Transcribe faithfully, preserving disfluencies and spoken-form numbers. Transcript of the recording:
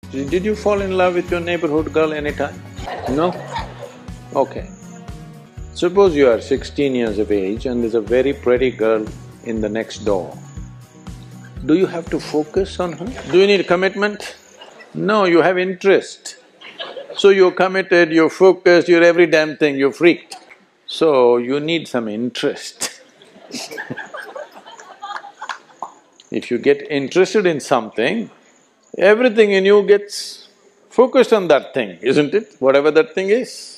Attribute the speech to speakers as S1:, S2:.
S1: Did you fall in love with your neighborhood girl anytime? No? Okay. Suppose you are sixteen years of age and there's a very pretty girl in the next door. Do you have to focus on her? Do you need commitment? No, you have interest. So you're committed, you're focused, you're every damn thing, you're freaked. So you need some interest. If you get interested in something, everything in you gets focused on that thing, isn't it? Whatever that thing is.